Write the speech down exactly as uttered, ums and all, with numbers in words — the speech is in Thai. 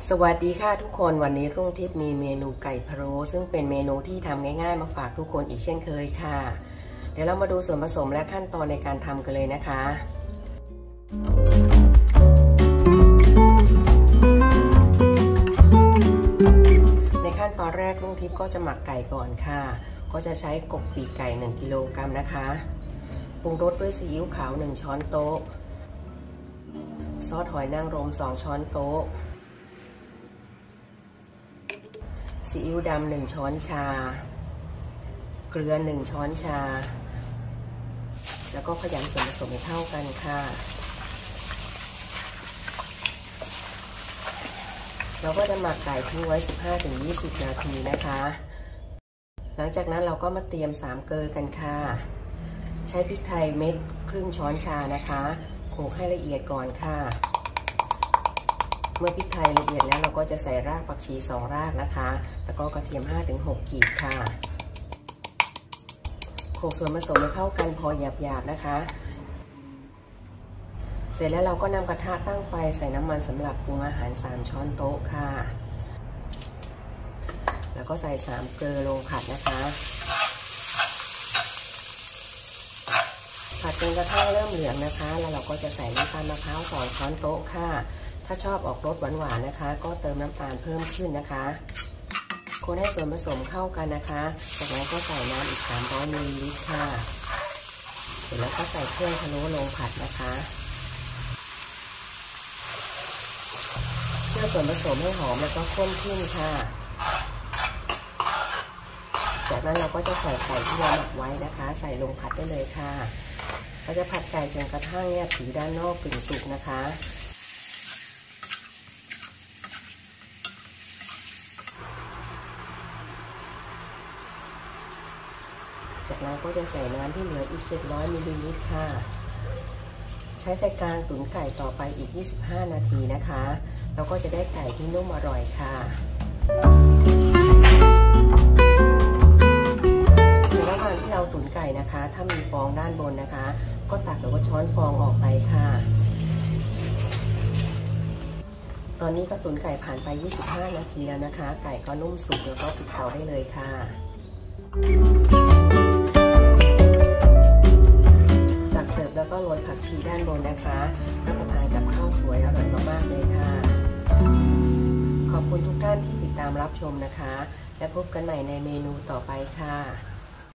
สวัสดีค่ะทุกคนวันนี้รุ่งทิพย์มีเมนูไก่พะโล้ซึ่งเป็นเมนูที่ทำง่ายๆมาฝากทุกคนอีกเช่นเคยค่ะเดี๋ยวเรามาดูส่วนผสมและขั้นตอนในการทำกันเลยนะคะในขั้นตอนแรกรุ่งทิพย์ก็จะหมักไก่ก่อนค่ะก็จะใช้กบปีกไก่หนึ่งกิโลกรัมนะคะปรุงรสด้วยซีอิ๊วขาวหนึ่งช้อนโต๊ะซอสหอยนางรมสองช้อนโต๊ะซีอิ๊วดำหนึ่งช้อนชาเกลือหนึ่งช้อนชาแล้วก็ขยำส่วนผสมให้เข้ากันค่ะเราก็จะหมักไก่ทิ้งไว้ สิบห้าถึงยี่สิบ นาทีนะคะหลังจากนั้นเราก็มาเตรียมสามเกลือกันค่ะใช้พริกไทยเม็ดครึ่งช้อนชานะคะโขลกให้ละเอียดก่อนค่ะเมื่อพริกไทยละเอียดแล้วเราก็จะใส่รากผักชีสองรากนะคะแล้วก็กระเทียม ห้าถึงหก กีบค่ะโขลกส่วนผสมให้เข้ากันพอหยาบๆนะคะเสร็จแล้วเราก็นำกระทะตั้งไฟใส่น้ำมันสำหรับปรุงอาหารสามช้อนโต๊ะค่ะแล้วก็ใส่สามเกลือลงผัดนะคะผัดจนกระทั่งเริ่มเหลืองนะคะแล้วเราก็จะใส่น้ำตาลมะพร้าวสองช้อนโต๊ะค่ะถ้าชอบออกรสหวานๆนะคะก็เติมน้ำตาลเพิ่มขึ้นนะคะคนให้ส่วนผสมเข้ากันนะคะจากนั้นก็ใส่น้ำอีกสามร้อยมิลลิลิตรค่ะเสร็จแล้วก็ใส่เครื่องพะโล้ลงผัดนะคะเพื่อส่วนผสมให้หอมแล้วก็ข้นขึ้นค่ะจากนั้นเราก็จะใส่ไก่ที่เราหมักไว้นะคะใส่ลงผัดได้เลยค่ะเราจะผัดไก่จนกระทั่งเนี่ยผิวด้านนอกกึ่งสุกนะคะจากนั้นก็จะใส่น้ำที่เหลืออีกเจ็ดร้อยมิลลิลิตรค่ะใช้ไฟกลางตุ๋นไก่ต่อไปอีกยี่สิบห้านาทีนะคะเราก็จะได้ไก่ที่นุ่มอร่อยค่ะในระหว่างที่เราตุ๋นไก่นะคะถ้ามีฟองด้านบนนะคะก็ตักหรือว่าช้อนฟองออกไปค่ะตอนนี้ก็ตุ๋นไก่ผ่านไปยี่สิบห้านาทีแล้วนะคะไก่ก็นุ่มสุกแล้วก็ปิดเตาได้เลยค่ะตักเสิร์ฟแล้วก็โรยผักชีด้านบนนะคะรับประทานกับข้าวสวยอร่อยมากๆเลยค่ะขอบคุณทุกท่านที่ติดตามรับชมนะคะและพบกันใหม่ในเมนูต่อไปค่ะ